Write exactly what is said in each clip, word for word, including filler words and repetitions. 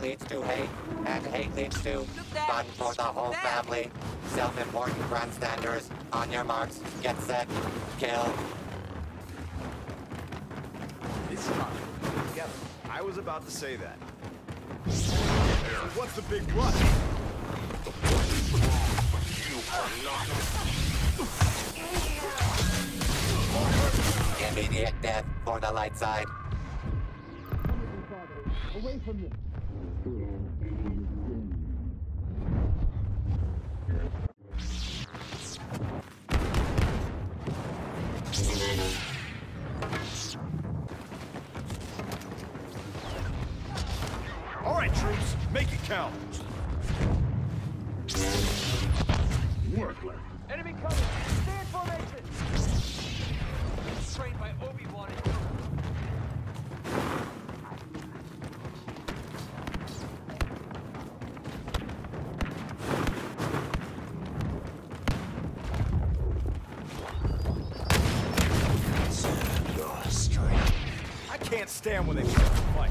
leads to hate, and hate leads to fun for the whole family. Self-important grandstanders. On your marks, get set, kill. It's time. Together. I was about to say that. What's the big plus? You are not. Immediate death for the light side. Away from this. All right, troops, make it count. Worthless. Enemy coming. Stand formation. Trained by Obi-Wan and Yoda. Your strength. I can't stand when they start to fight.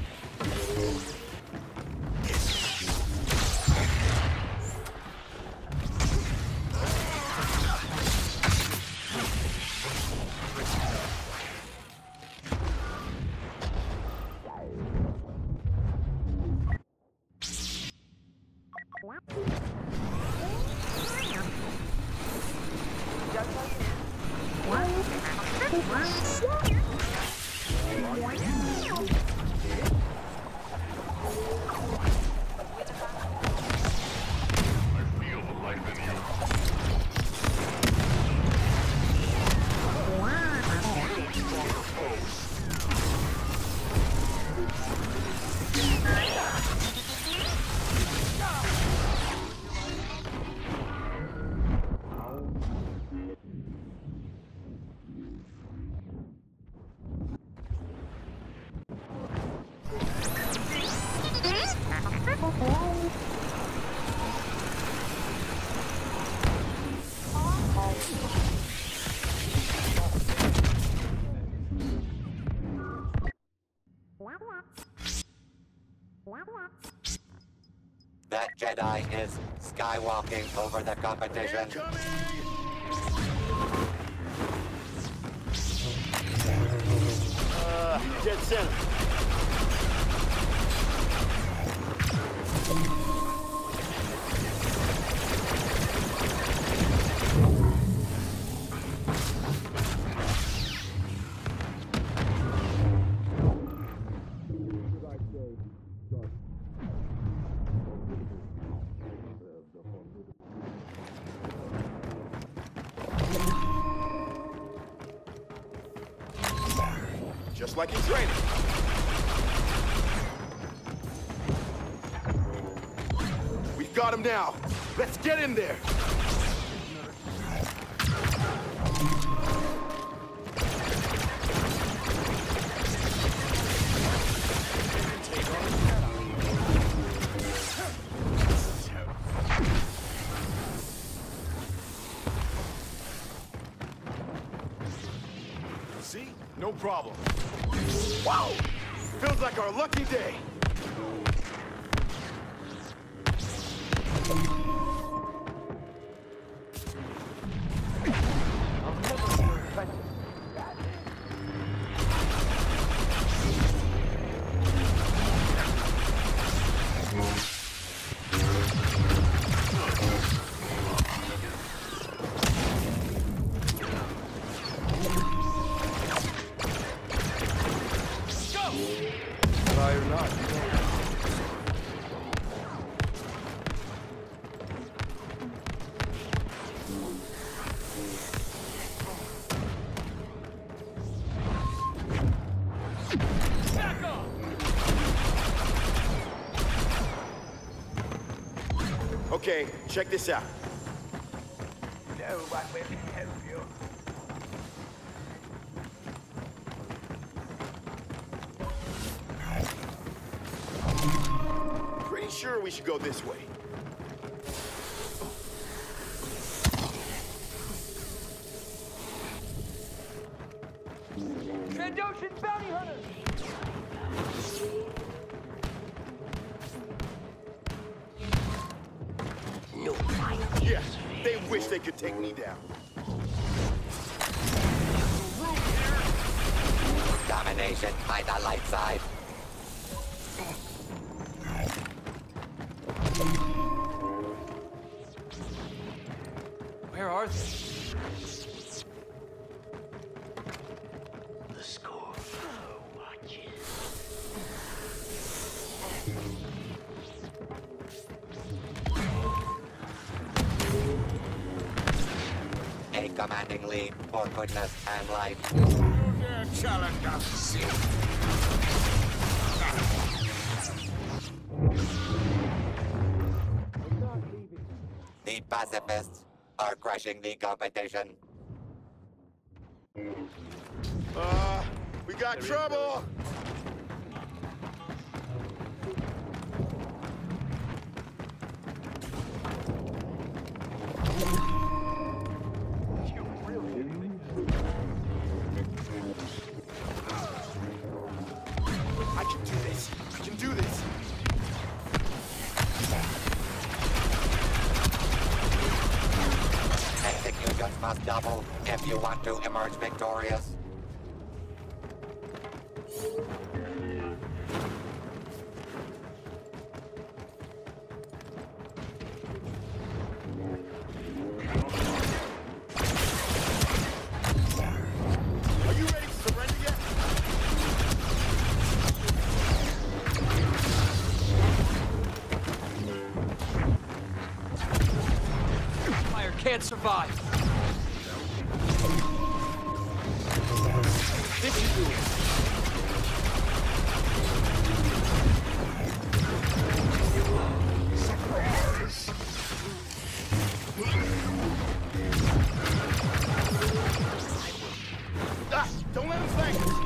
That Jedi is skywalking over the competition. Uh, dead center. Just like in training. We've got him now. Let's get in there. See? No problem. Wow! Feels like our lucky day. Try or not, you don't. Back off! Okay, check this out. No one will help you. Pretty sure we should go this way. Trandoshan bounty hunter! they could take me down. Domination by the light side. Where are they? The score. Oh, watch it. A commanding lead for goodness and life. Challenger. The pacifists are crushing the competition. Uh, we got trouble. I can do this. I can do this. Executions must double if you want to emerge victorious. Are you ready to surrender yet? Fire can't survive. This should do it. Ah, don't let him flank us.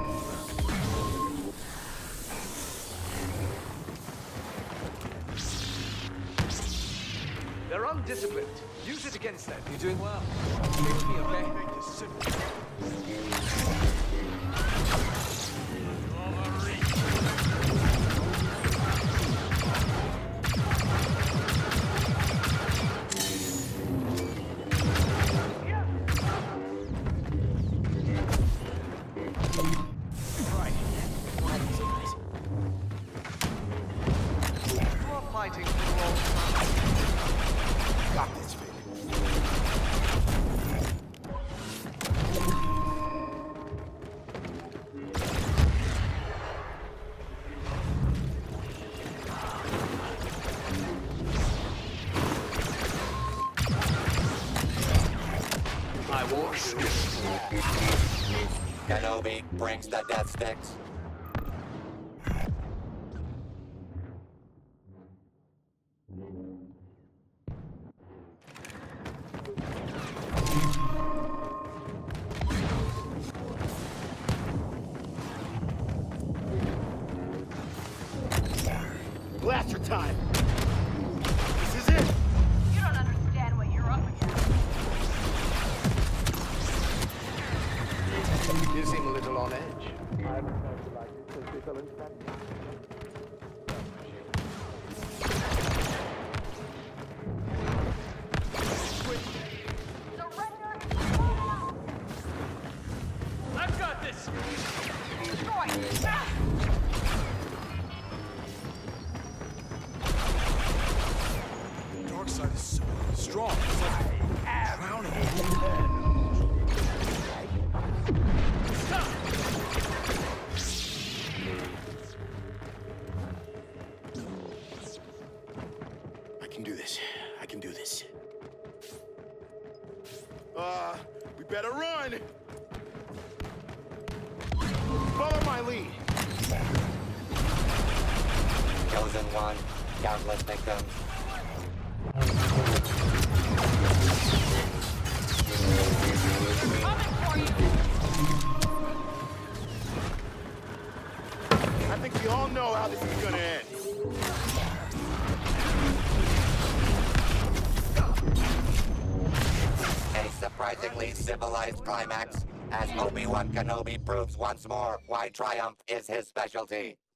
They're undisciplined. Use it against them. You're doing well. Stay with me, okay? Make this simple. You're fighting for the wrong side. Got this, baby. I was. Kenobi brings the death sticks. Blaster time. This is it. You don't understand what you're up against. You seem a little on edge. Surrender now! I've got this! Destroy! Ah! Dark side is so strong. It's like drowning. I can do this. I can do this. Uh, we better run. Follow my lead. Chosen one, countless victims. Coming for you! I think we all know how this is gonna end. A surprisingly civilized climax, as Obi-Wan Kenobi proves once more why triumph is his specialty.